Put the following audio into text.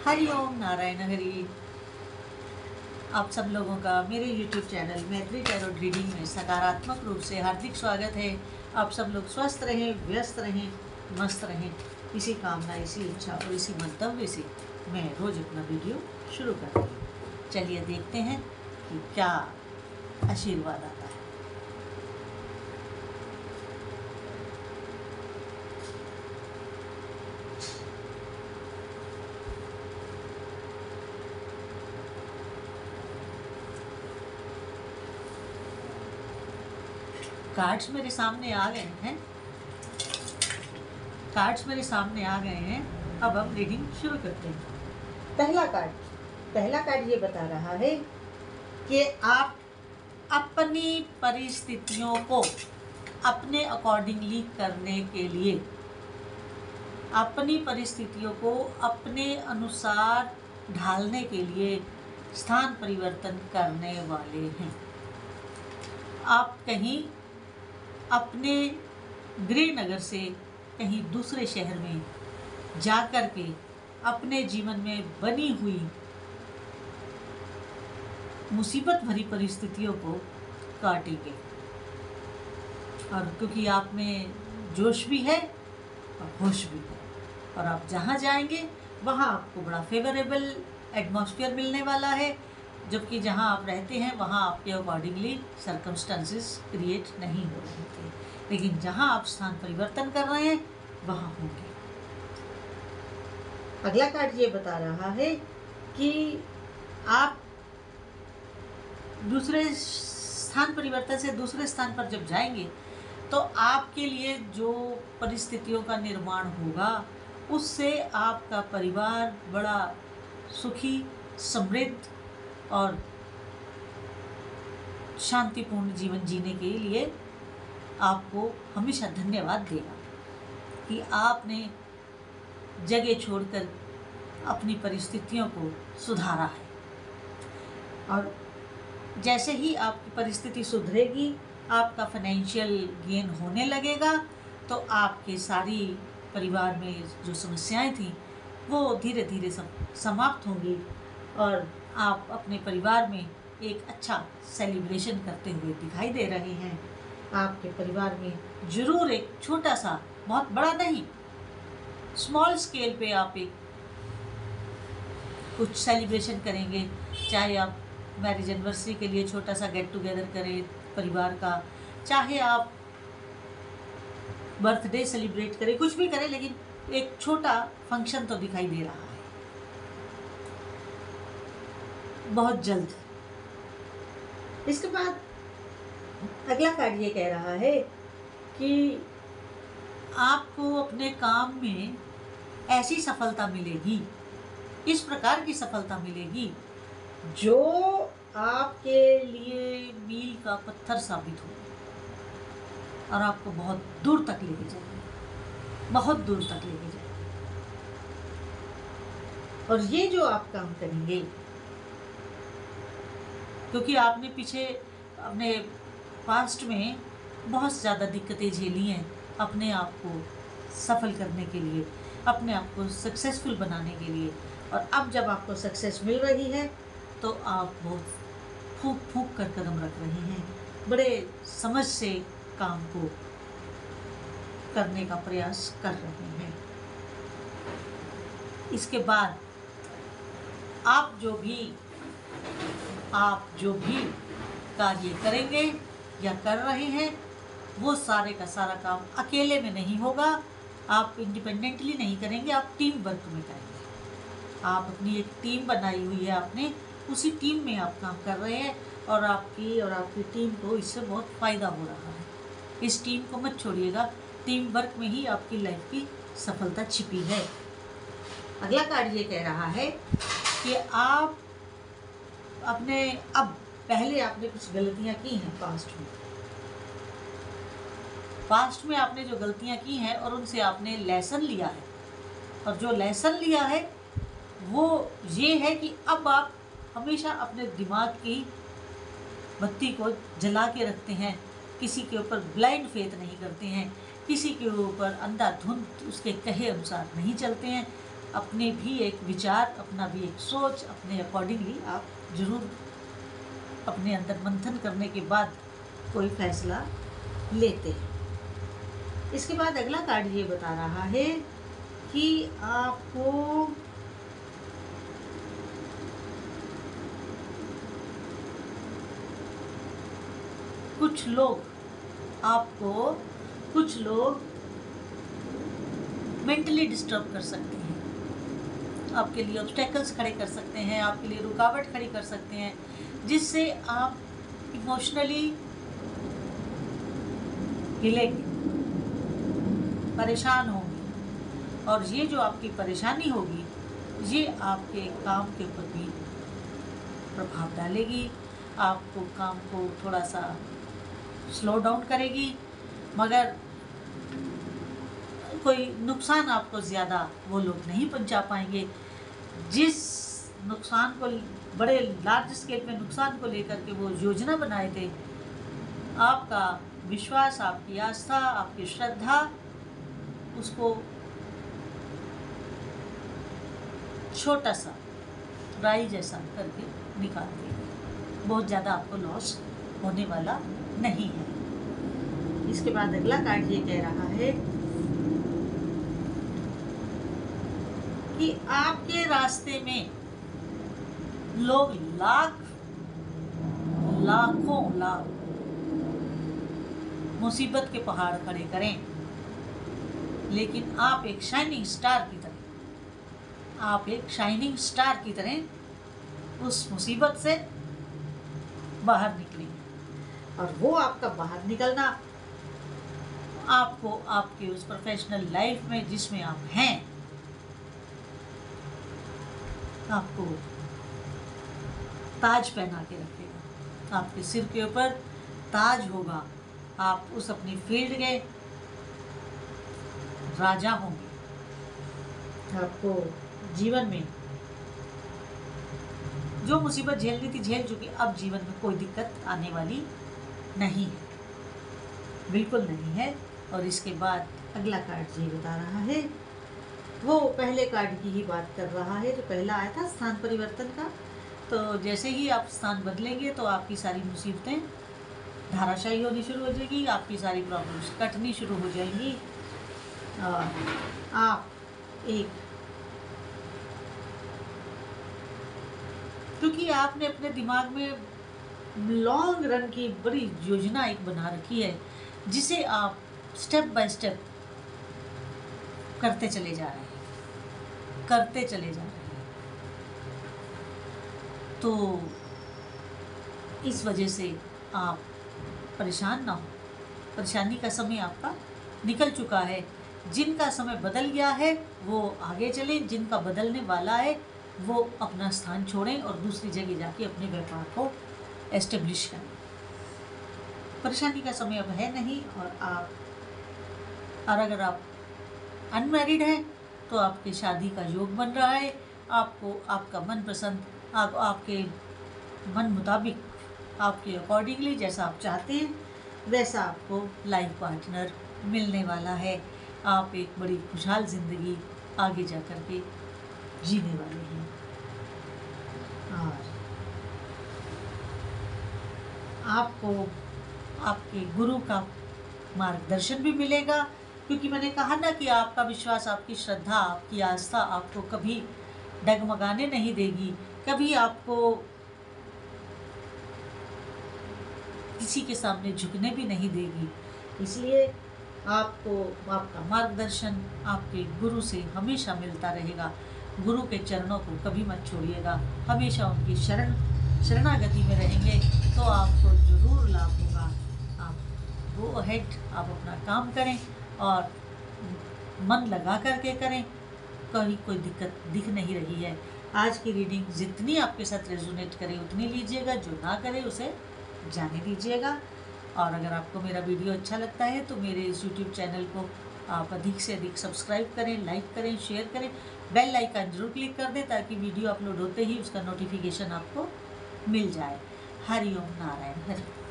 हरि ओम नारायण हरि। आप सब लोगों का मेरे YouTube channel Maitri tarot reading में सकारात्मक रूप से हार्दिक स्वागत है। आप सब लोग स्वस्थ रहें, व्यस्त रहें, मस्त रहें, इसी कामना, इसी इच्छा और इसी मंतव्य से मैं रोज़ अपना वीडियो शुरू करती हूँ। चलिए देखते हैं कि क्या आशीर्वाद आता है। कार्ड्स मेरे सामने आ गए हैं। अब हम रीडिंग शुरू करते हैं। पहला कार्ड ये बता रहा है कि आप अपनी परिस्थितियों को अपने अकॉर्डिंगली करने के लिए, अपनी परिस्थितियों को अपने अनुसार ढालने के लिए स्थान परिवर्तन करने वाले हैं। आप कहीं अपने गृहनगर से कहीं दूसरे शहर में जा कर के अपने जीवन में बनी हुई मुसीबत भरी परिस्थितियों को काटेंगे। और क्योंकि आप में जोश भी है और होश भी है, और आप जहाँ जाएंगे वहाँ आपको बड़ा फेवरेबल एटमॉस्फेयर मिलने वाला है, जबकि जहाँ आप रहते हैं वहाँ आपके अकॉर्डिंगली सर्कमस्टेंसेस क्रिएट नहीं हो रहे थे, लेकिन जहाँ आप स्थान परिवर्तन कर रहे हैं वहाँ होंगे। अगला कार्ड ये बता रहा है कि आप दूसरे स्थान परिवर्तन से दूसरे स्थान पर जब जाएंगे तो आपके लिए जो परिस्थितियों का निर्माण होगा उससे आपका परिवार बड़ा सुखी, समृद्ध और शांतिपूर्ण जीवन जीने के लिए आपको हमेशा धन्यवाद देगा कि आपने जगह छोड़कर अपनी परिस्थितियों को सुधारा है। और जैसे ही आपकी परिस्थिति सुधरेगी, आपका फाइनेंशियल गेन होने लगेगा, तो आपके सारी परिवार में जो समस्याएं थी वो धीरे धीरे समाप्त होंगी और आप अपने परिवार में एक अच्छा सेलिब्रेशन करते हुए दिखाई दे रहे हैं। आपके परिवार में ज़रूर एक छोटा सा, बहुत बड़ा नहीं, स्मॉल स्केल पे आप एक कुछ सेलिब्रेशन करेंगे। चाहे आप मैरिज एनिवर्सरी के लिए छोटा सा गेट टुगेदर करें परिवार का, चाहे आप बर्थडे सेलिब्रेट करें, कुछ भी करें, लेकिन एक छोटा फंक्शन तो दिखाई दे रहा है बहुत जल्द। इसके बाद अगला कार्ड ये कह रहा है कि आपको अपने काम में ऐसी सफलता मिलेगी, इस प्रकार की सफलता मिलेगी जो आपके लिए मील का पत्थर साबित हो और आपको बहुत दूर तक लेके जाएगी, बहुत दूर तक लेके जाएगी। और ये जो आप काम करेंगे, क्योंकि आपने पीछे अपने पास्ट में बहुत ज़्यादा दिक्कतें झेली हैं अपने आप को सफल करने के लिए, अपने आप को सक्सेसफुल बनाने के लिए, और अब जब आपको सक्सेस मिल रही है तो आप बहुत फूंक फूंक कर कदम रख रहे हैं, बड़े समझ से काम को करने का प्रयास कर रहे हैं। इसके बाद आप जो भी कार्य करेंगे या कर रहे हैं वो सारे का सारा काम अकेले में नहीं होगा, आप इंडिपेंडेंटली नहीं करेंगे, आप टीम वर्क में करेंगे। आप अपनी एक टीम बनाई हुई है, आपने उसी टीम में आप काम कर रहे हैं और आपकी टीम को इससे बहुत फ़ायदा हो रहा है। इस टीम को मत छोड़िएगा, टीम वर्क में ही आपकी लाइफ की सफलता छिपी है। अगला कार्ड ये कह रहा है कि आप पहले आपने कुछ गलतियां की हैं पास्ट में आपने जो गलतियां की हैं और उनसे आपने लेसन लिया है, और जो लेसन लिया है वो ये है कि अब आप हमेशा अपने दिमाग की बत्ती को जला के रखते हैं, किसी के ऊपर ब्लाइंड फेथ नहीं करते हैं, किसी के ऊपर अंधाधुंध उसके कहे अनुसार नहीं चलते हैं, अपने भी एक विचार, अपना भी एक सोच, अपने अकॉर्डिंगली आप जरूर अपने अंदर मंथन करने के बाद कोई फैसला लेते हैं। इसके बाद अगला कार्ड ये बता रहा है कि आपको कुछ लोग मेंटली डिस्टर्ब कर सकते हैं, आपके लिए ऑब्स्टेकल्स खड़े कर सकते हैं, आपके लिए रुकावट खड़ी कर सकते हैं, जिससे आप इमोशनली हिलेंगे, परेशान होंगे। और ये जो आपकी परेशानी होगी ये आपके काम के ऊपर भी प्रभाव डालेगी, आपको काम को थोड़ा सा स्लो डाउन करेगी, मगर कोई नुकसान आपको ज़्यादा वो लोग नहीं पहुंचा पाएंगे। जिस नुकसान को, बड़े लार्ज स्केल पे नुकसान को लेकर के वो योजना बनाए थे, आपका विश्वास, आपकी आस्था, आपकी श्रद्धा उसको छोटा सा राई जैसा करके निकाल देगी। बहुत ज़्यादा आपको लॉस होने वाला नहीं है। इसके बाद अगला कार्ड ये कह रहा है कि आपके रास्ते में लोग लाखों मुसीबत के पहाड़ खड़े करें, लेकिन आप एक शाइनिंग स्टार की तरह उस मुसीबत से बाहर निकलेंगे। और वो आपका बाहर निकलना आपको आपके उस प्रोफेशनल लाइफ में जिसमें आप हैं, आपको ताज पहना के रखेगा। आपके सिर के ऊपर ताज होगा, आप उस अपनी फील्ड के राजा होंगे। आपको जीवन में जो मुसीबत झेलनी थी झेल चुकी, अब जीवन में कोई दिक्कत आने वाली नहीं है, बिल्कुल नहीं है। और इसके बाद अगला कार्ड ये बता रहा है, वो पहले कार्ड की ही बात कर रहा है जो पहला आया था स्थान परिवर्तन का। तो जैसे ही आप स्थान बदलेंगे तो आपकी सारी मुसीबतें धाराशायी होनी शुरू हो जाएगी, आपकी सारी प्रॉब्लम्स कटनी शुरू हो जाएंगी और आप एक, क्योंकि आपने अपने दिमाग में लॉन्ग रन की बड़ी योजना एक बना रखी है, जिसे आप स्टेप बाय स्टेप करते चले जा रहे हैं। तो इस वजह से आप परेशान ना हो, परेशानी का समय आपका निकल चुका है। जिनका समय बदल गया है वो आगे चलें, जिनका बदलने वाला है वो अपना स्थान छोड़ें और दूसरी जगह जाके अपने व्यापार को एस्टेब्लिश करें। परेशानी का समय अब है नहीं। और अगर आप अनमैरिड हैं तो आपके शादी का योग बन रहा है। आपको आपका मनपसंद, आपके मन मुताबिक, आपके अकॉर्डिंगली जैसा आप चाहते हैं वैसा आपको लाइफ पार्टनर मिलने वाला है। आप एक बड़ी खुशहाल ज़िंदगी आगे जा कर के जीने वाले हैं। और आपको आपके गुरु का मार्गदर्शन भी मिलेगा, क्योंकि मैंने कहा ना कि आपका विश्वास, आपकी श्रद्धा, आपकी आस्था आपको कभी डगमगाने नहीं देगी, कभी आपको किसी के सामने झुकने भी नहीं देगी। इसलिए आपको आपका मार्गदर्शन आपके गुरु से हमेशा मिलता रहेगा। गुरु के चरणों को कभी मत छोड़िएगा, हमेशा उनकी शरणागति में रहेंगे तो आपको ज़रूर लाभ होगा। आप गो अहेड, आप अपना काम करें और मन लगा करके करें, कहीं कोई दिक्कत दिख नहीं रही है। आज की रीडिंग जितनी आपके साथ रेजोनेट करे उतनी लीजिएगा, जो ना करे उसे जाने दीजिएगा। और अगर आपको मेरा वीडियो अच्छा लगता है तो मेरे इस यूट्यूब चैनल को आप अधिक से अधिक सब्सक्राइब करें, लाइक करें, शेयर करें, बेल आइकन जरूर क्लिक कर दें ताकि वीडियो अपलोड होते ही उसका नोटिफिकेशन आपको मिल जाए। हरि ओम नारायण हरि।